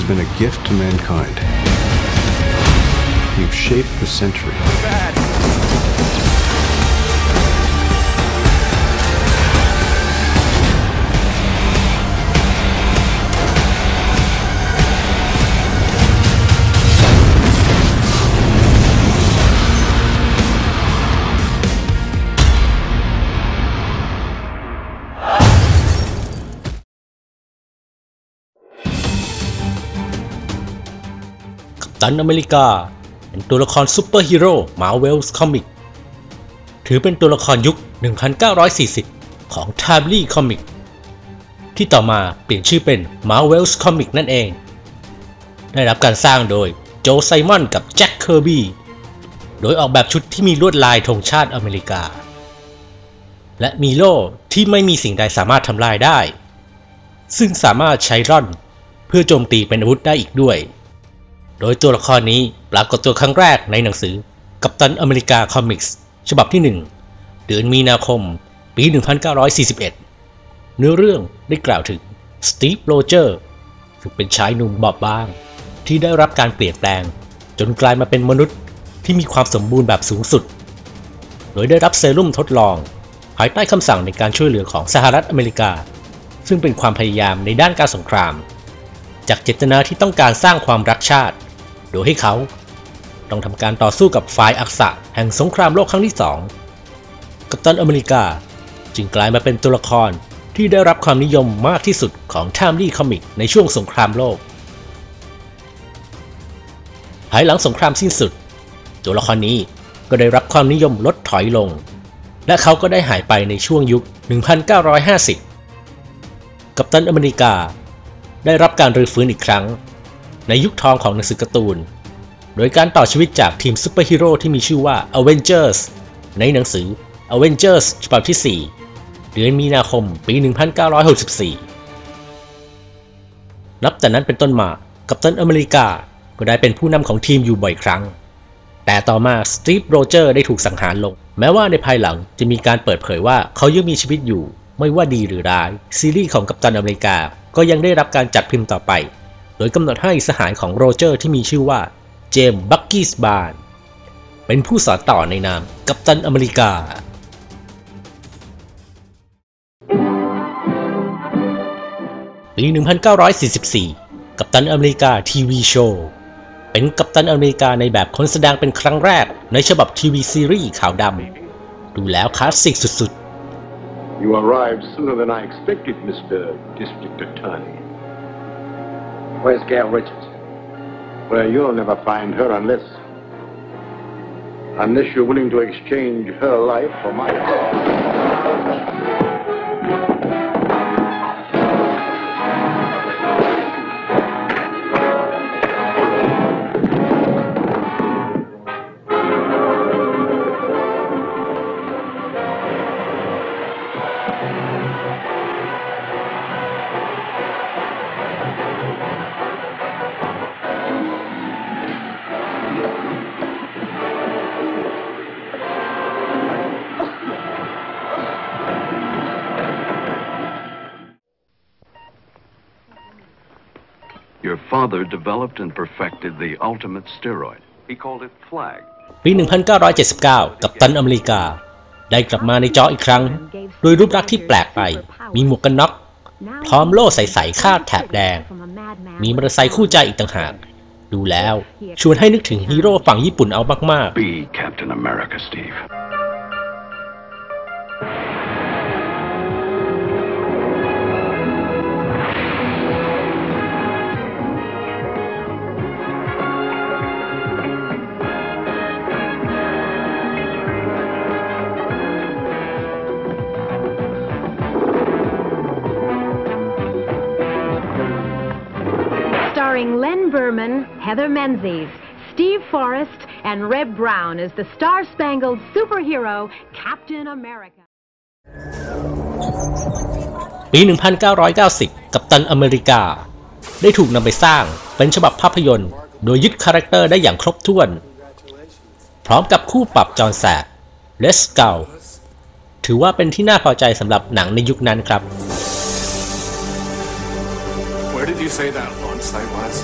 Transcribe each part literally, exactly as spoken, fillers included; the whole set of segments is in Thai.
been a gift to mankind. You've shaped the century. Bad. กัปตันอเมริกาเป็นตัวละครซูเปอร์ฮีโร่ Marvel's Comic ถือเป็นตัวละครยุค หนึ่งพันเก้าร้อยสี่สิบ ของ Timely Comic ที่ต่อมาเปลี่ยนชื่อเป็น Marvel's Comic นั่นเองได้รับการสร้างโดยโจไซมอนกับแจ็คเคอร์บี้โดยออกแบบชุดที่มีลวดลายธงชาติอเมริกาและมีโล่ที่ไม่มีสิ่งใดสามารถทำลายได้ซึ่งสามารถใช้ร่อนเพื่อโจมตีเป็นอาวุธได้อีกด้วยโดยตัวละครนี้ปรากฏตัวครั้งแรกในหนังสือกัปตันอเมริกาคอมิกส์ฉบับที่หนึ่งเดือนมีนาคมปี หนึ่งพันเก้าร้อยสี่สิบเอ็ด เนื้อเรื่องได้กล่าวถึงสตีฟ โรเจอร์ซึ่งเป็นชายหนุ่มบอบบางที่ได้รับการเปลี่ยนแปลงจนกลายมาเป็นมนุษย์ที่มีความสมบูรณ์แบบสูงสุดโดยได้รับเซรุ่มทดลองภายใต้คำสั่งในการช่วยเหลือของสหรัฐอเมริกาซึ่งเป็นความพยายามในด้านการสงครามจากเจตนาที่ต้องการสร้างความรักชาติโดยให้เขาต้องทำการต่อสู้กับฝ่ายอักษะแห่งสงครามโลกครั้งที่สองกัปตันอเมริกาจึงกลายมาเป็นตัวละครที่ได้รับความนิยมมากที่สุดของ Timely Comic ในช่วงสงครามโลกภายหลังสงครามสิ้นสุดตัวละครนี้ก็ได้รับความนิยมลดถอยลงและเขาก็ได้หายไปในช่วงยุค หนึ่งพันเก้าร้อยห้าสิบ กัปตันอเมริกาได้รับการรื้อฟื้นอีกครั้งในยุคทองของหนังสือการ์ตูนโดยการต่อชีวิตจากทีมซูเปอร์ฮีโร่ที่มีชื่อว่า Avengers ในหนังสือ Avengers ฉบับที่ สี่ เดือนมีนาคมปี หนึ่งพันเก้าร้อยหกสิบสี่ นับแต่นั้นเป็นต้นมากัปตันอเมริกาก็ได้เป็นผู้นำของทีมอยู่บ่อยครั้งแต่ต่อมาสตีฟ โรเจอร์ได้ถูกสังหารลงแม้ว่าในภายหลังจะมีการเปิดเผยว่าเขายังมีชีวิตอยู่ไม่ว่าดีหรือร้ายซีรีส์ของกัปตันอเมริกาก็ยังได้รับการจัดพิมพ์ต่อไปโดยกำหนดให้สหายของโรเจอร์ที่มีชื่อว่าเจมส์ บักกี้ สบาร์นเป็นผู้สานต่อในนามกัปตันอเมริกาปี หนึ่งพันเก้าร้อยสี่สิบสี่ กัปตันอเมริกาทีวีโชว์เป็นกัปตันอเมริกาในแบบคนแสดงเป็นครั้งแรกในฉบับทีวีซีรีส์ขาวดำดูแล้วคลาสสิกสุดๆ You arrived sooner than I expected, Mister District Attorney. Where's Gail Richards? Well, you'll never find her unless... unless you're willing to exchange her life for my life. Your father developed and perfected the ultimate steroid. He called it Flag. ปี หนึ่งพันเก้าร้อยเจ็ดสิบเก้า กัปตันอเมริกาได้กลับมาในจออีกครั้งโดยรูปลักษณ์ที่แปลกไปมีหมวกกันน็อกพร้อมโล่ใสๆคาดแถบแดงมีมอเตอร์ไซค์คู่ใจอีกต่างหากดูแล้วชวนให้นึกถึงฮีโร่ฝั่งญี่ปุ่นเอามากๆ Be Captain America, Steve. Starring Len Berman, Heather Menzies, Steve Forrest, and Reb Brown as the star-spangled superhero Captain America. ปี หนึ่งพันเก้าร้อยเก้าสิบ กัปตันอเมริกาได้ถูกนำไปสร้างเป็นฉบับภาพยนตร์โดยยึดคาแรคเตอร์ได้อย่างครบถ้วนพร้อมกับคู่ปรับจอห์นแซกเลสเกลถือว่าเป็นที่น่าพอใจสำหรับหนังในยุคนั้นครับ Where did you say that launch site was?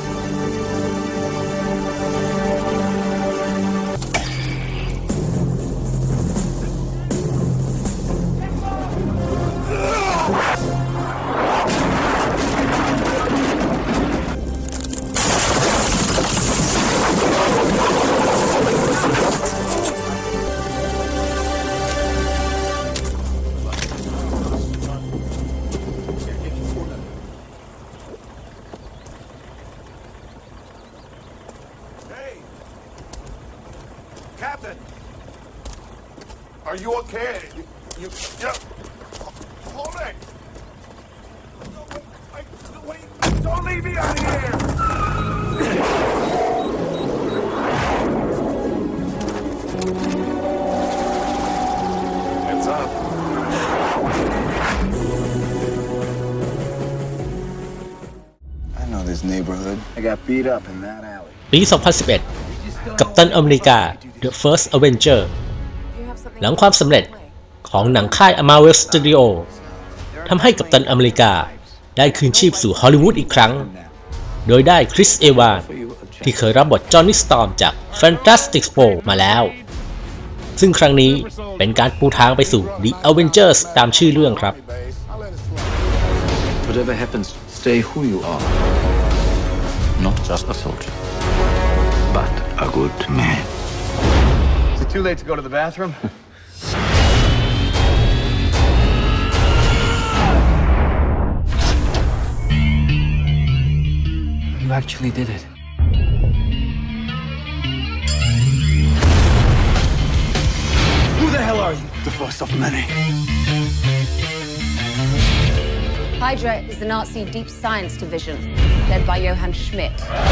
Captain! Are you okay? You, you, you hold it! No, wait, wait, don't leave me out of here! Heads up. I know this neighborhood. I got beat up in that alley. ปี สองพันสิบเอ็ด กัปตันอเมริกา The First Avenger หลังความสำเร็จของหนังค่าย Marvel Studio ทำให้กัปตันอเมริกาได้คืนชีพสู่ฮอลลีวูดอีกครั้ง โดยได้คริส เอวานที่เคยรับบทจอห์นนี่สตอร์มจาก Fantastic Four มาแล้ว ซึ่งครั้งนี้เป็นการปูทางไปสู่ The Avengers ตามชื่อเรื่องครับ Whatever happens, stay who you are. Not just a soldier, but a good man. Is it too late to go to the bathroom? You actually did it. Who the hell are you? The first of many. Hydra is the Nazi Deep Science Division, led by Johann Schmidt.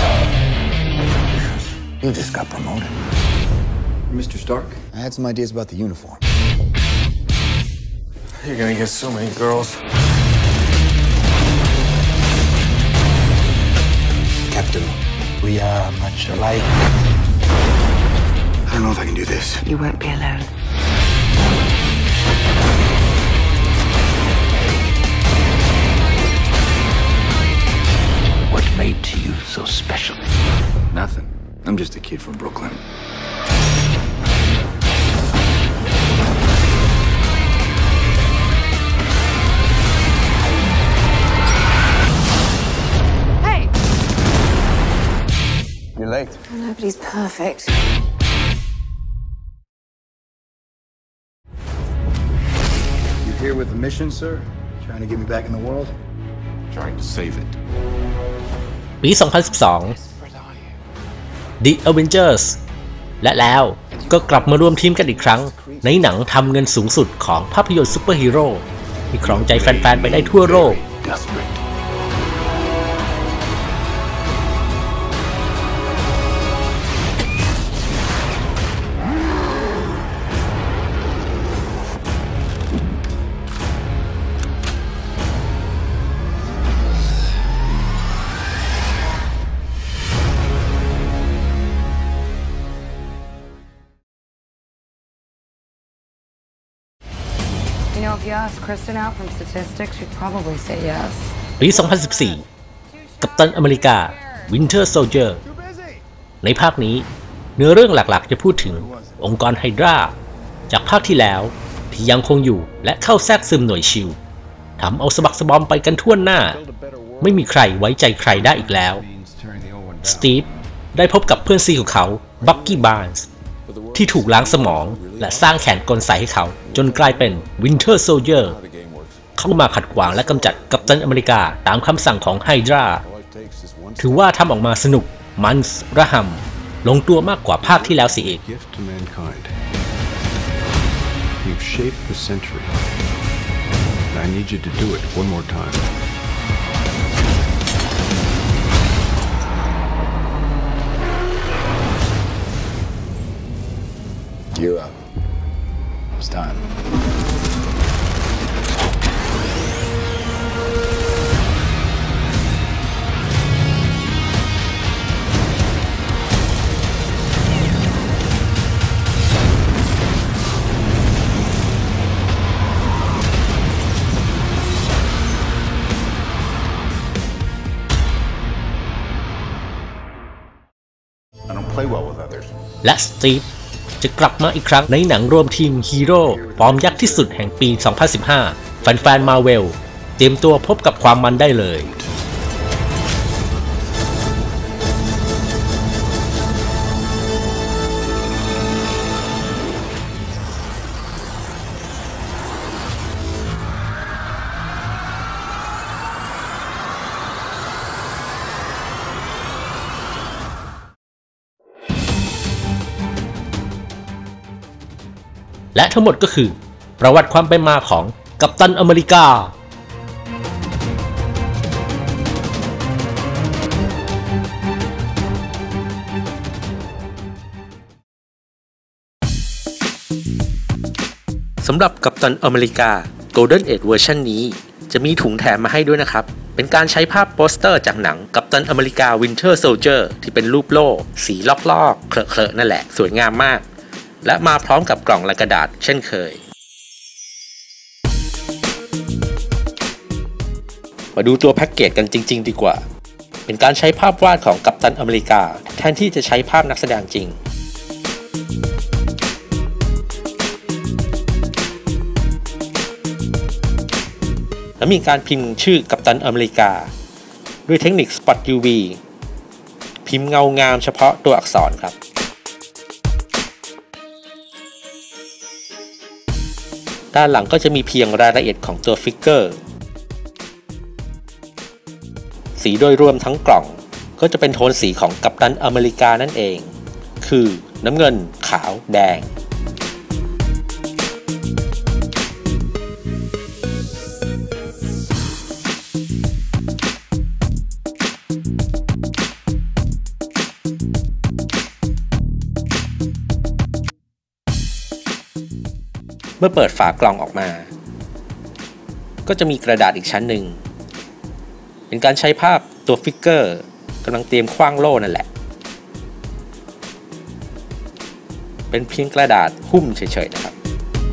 You just got promoted. Mister Stark? I had some ideas about the uniform. You're gonna get so many girls. Captain, we are much alike. I don't know if I can do this. You won't be alone. What made you so special? Nothing. I'm just a kid from Brooklyn. Hey! You're late. Nobody's perfect. You here with a mission, sir? Trying to get me back in the world? Trying to save it. ปี สองพันสิบสอง The Avengers และแล้วก็กลับมารวมทีมกันอีกครั้งในหนังทำเงินสูงสุดของภาพยนตร์ซูเปอร์ฮีโร่ที่ครองใจแฟนๆไปได้ทั่วโลก Desperate. You know, if you ask Kristen out from statistics, she'd probably say yes. ปี สองพันสิบสี่ กัปตันอเมริกา Winter Soldier ในภาคนี้เนื้อเรื่องหลักๆจะพูดถึงองค์กรไฮดราจากภาคที่แล้วที่ยังคงอยู่และเข้าแทรกซึมหน่วยชิลทำเอาสะบักสะบอมไปกันทั่วหน้าไม่มีใครไว้ใจใครได้อีกแล้วสตีฟได้พบกับเพื่อนซีของเขาบักกี้บาร์นส์ที่ถูกล้างสมองและสร้างแขนกลใส่ให้เขาจนกลายเป็น Winter Soldier เข้ามาขัดขวางและกำจัดกัปตันอเมริกาตามคำสั่งของไฮดราถือว่าทำออกมาสนุกมันส์ระห่ำลงตัวมากกว่าภาคที่แล้วสิอีก Gift to mankind. You've shaped the century. And I need you to do it one more time. You up. It's time. play well with others. และสตีฟจะกลับมาอีกครั้งในหนังรวมทีมฮีโร่ฟอร์มยักษ์ที่สุดแห่งปี สองพันสิบห้า แฟนๆ Marvel เตรียมตัวพบกับความมันได้เลยและทั้งหมดก็คือประวัติความเป็นมาของกัปตันอเมริกาสำหรับกัปตันอเมริกา Golden Age เวอร์ชันนี้จะมีถุงแถมมาให้ด้วยนะครับเป็นการใช้ภาพโปสเตอร์จากหนังกัปตันอเมริกา Winter Soldier ที่เป็นรูปโล่สีลอกๆเคลอะๆนั่นแหละสวยงามมากและมาพร้อมกับกล่องและกระดาษเช่นเคยมาดูตัวแพ็กเกจกันจริงๆดีกว่าเป็นการใช้ภาพวาดของกัปตันอเมริกาแทนที่จะใช้ภาพนักแสดงจริงและมีการพิมพ์ชื่อกัปตันอเมริกาด้วยเทคนิค Spot ยู วี พิมพ์เงางามเฉพาะตัวอักษรครับด้านหลังก็จะมีเพียงรายละเอียดของตัวฟิกเกอร์สีโดยรวมทั้งกล่องก็จะเป็นโทนสีของกัปตันอเมริกานั่นเองคือน้ำเงินขาวแดงเมื่อเปิดฝากล่องออกมาก็จะมีกระดาษอีกชั้นหนึ่งเป็นการใช้ภาพตัวฟิกเกอร์กำลังเตรียมขว้างโล่นั่นแหละเป็นเพียงกระดาษหุ้มเฉยๆนะครับ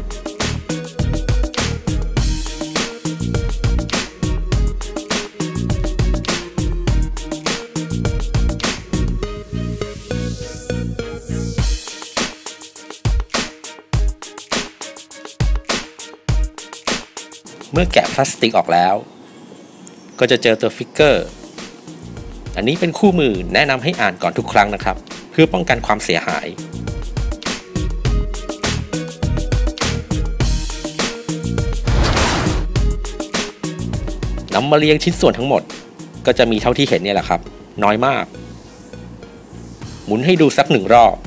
เมื่อแกะพลาสติกออกแล้วก็จะเจอตัวฟิกเกอร์อันนี้เป็นคู่มือแนะนำให้อ่านก่อนทุกครั้งนะครับเพื่อป้องกันความเสียหายนำมาเรียงชิ้นส่วนทั้งหมดก็จะมีเท่าที่เห็นเนี่ยแหละครับน้อยมากหมุนให้ดูสักหนึ่งรอบ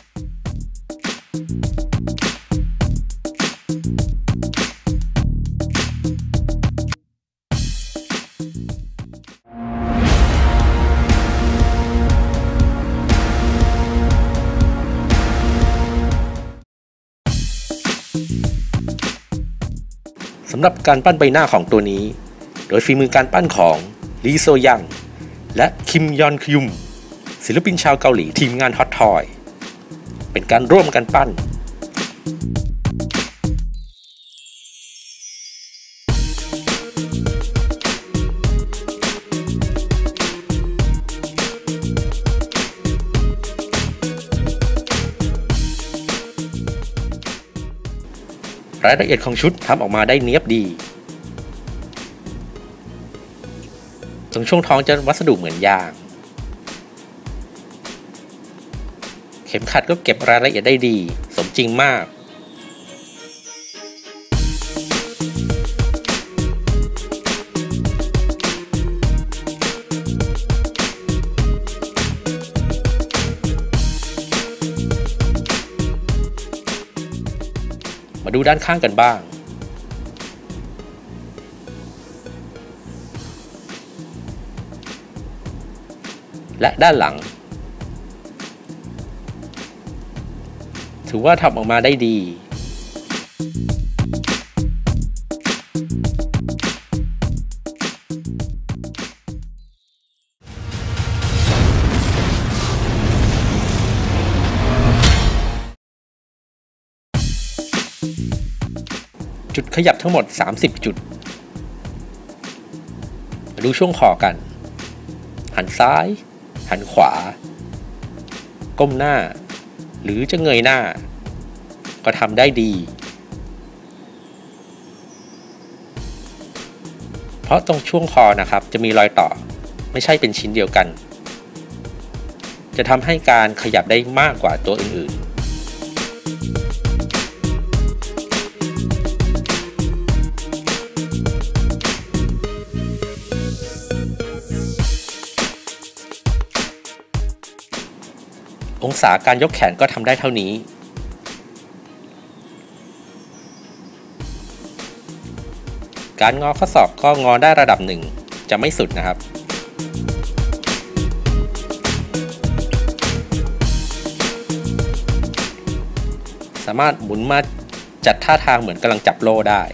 สำหรับการปั้นใบหน้าของตัวนี้โดยฝีมือการปั้นของลีโซยังและคิมยอนคยุมศิลปินชาวเกาหลีทีมงานฮอตทอยเป็นการร่วมกันปั้นรายละเอียดของชุดทำออกมาได้เนียบดีตรงช่วงท้องจะวัสดุเหมือนยางเข็มขัดก็เก็บรายละเอียดได้ดีสมจริงมากมาดูด้านข้างกันบ้างและด้านหลังถือว่าทำออกมาได้ดีจุดขยับทั้งหมดสามสิบจุดมาดูช่วงคอกันหันซ้ายหันขวาก้มหน้าหรือจะเงยหน้าก็ทำได้ดีเพราะตรงช่วงคอนะครับจะมีรอยต่อไม่ใช่เป็นชิ้นเดียวกันจะทำให้การขยับได้มากกว่าตัวอื่นๆองศาการยกแขนก็ทำได้เท่านี้การงอข้อศอกก็งอได้ระดับหนึ่งจะไม่สุดนะครับสามารถหมุนมาจัดท่าทางเหมือนกำลังจับโล่ได้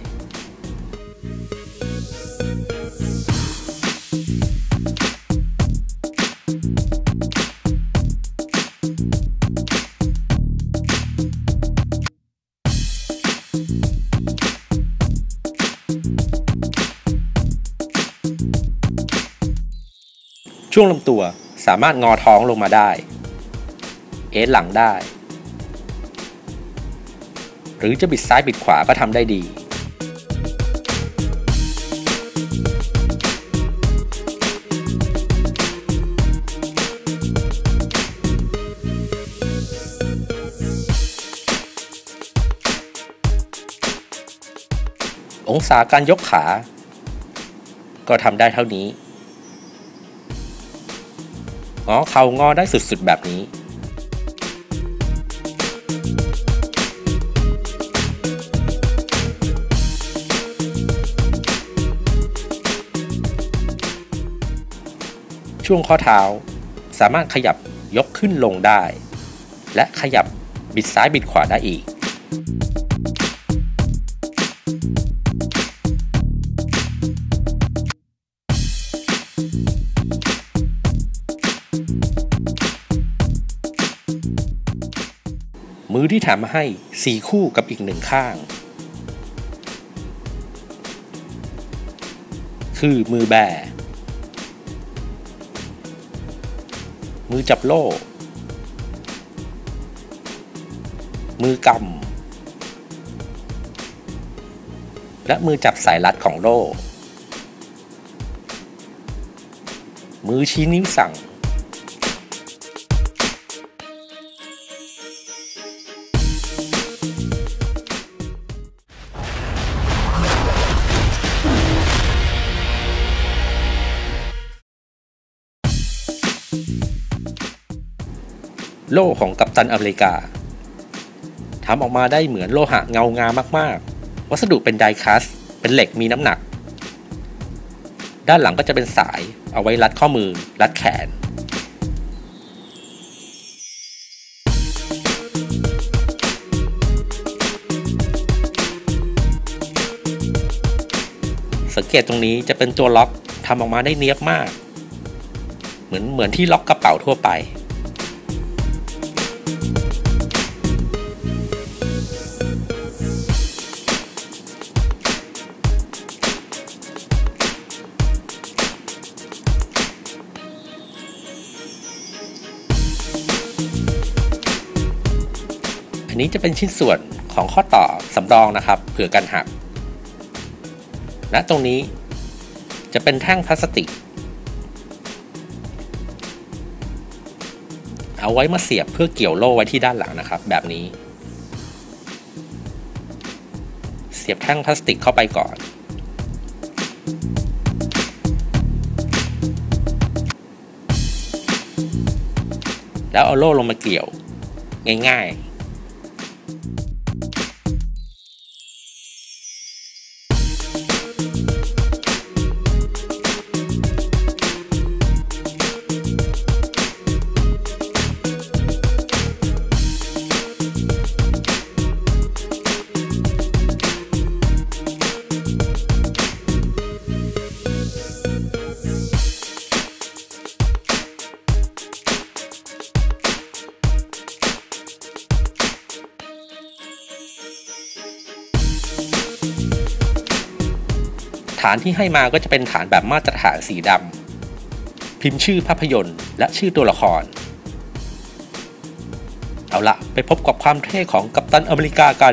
ช่วงลำตัวสามารถงอท้องลงมาได้เอนหลังได้หรือจะบิดซ้ายบิดขวาก็ทำได้ดีองศาการยกขาก็ทำได้เท่านี้งอเข่างอได้สุดๆแบบนี้ช่วงข้อเท้าสามารถขยับยกขึ้นลงได้และขยับบิดซ้ายบิดขวาได้อีกมือที่แถมมาให้สี่คู่กับอีกหนึ่งข้างคือมือแบมือจับโล่มือกำและมือจับสายรัดของโล่มือชี้นิ้วสั่งโล่ของกัปตันอเมริกาทำออกมาได้เหมือนโลหะเงางามมากๆวัสดุเป็นไดคัสเป็นเหล็กมีน้ำหนักด้านหลังก็จะเป็นสายเอาไว้รัดข้อมือรัดแขนสังเกตตรงนี้จะเป็นตัวล็อกทำออกมาได้เนียบมากเหมือนเหมือนที่ล็อกกระเป๋าทั่วไปอันนี้จะเป็นชิ้นส่วนของข้อต่อสำรองนะครับเผื่อกันหักและตรงนี้จะเป็นแท่งพลาสติกเอาไว้มาเสียบเพื่อเกี่ยวโล่ไว้ที่ด้านหลังนะครับแบบนี้เสียบแท่งพลาสติกเข้าไปก่อนแล้วเอาโล่ลงมาเกี่ยวง่ายๆฐานที่ให้มาก็จะเป็นฐานแบบมาตรฐานสีดำพิมพ์ชื่อภาพยนตร์และชื่อตัวละครเอาละไปพบกับความเท่ของกัปตันอเมริกากัน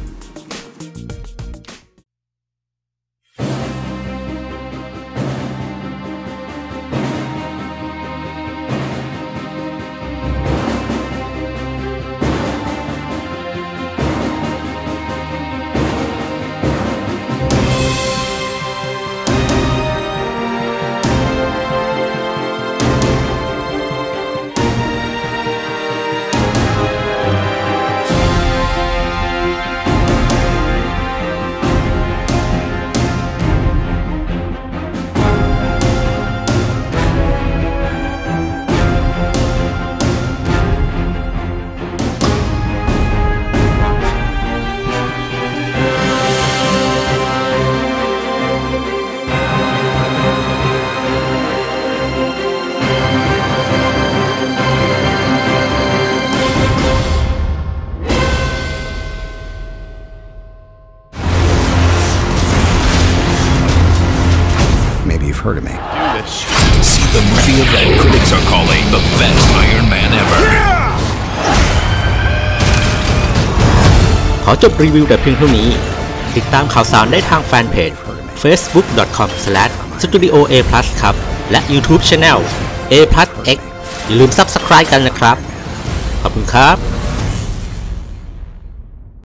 Heard of me. Do this. See the movie event critics are calling the best Iron Man ever. ขอจบรีวิวแต่เพียงเท่านี้ติดตามข่าวสารได้ทางแฟนเพจ เฟซบุ๊ก ดอท คอม สแลช สตูดิโอ เอ พลัส ครับและ YouTube Channel เอ พลัส เอ็กซ์ อย่าลืม Subscribe กันนะครับขอบคุณครับ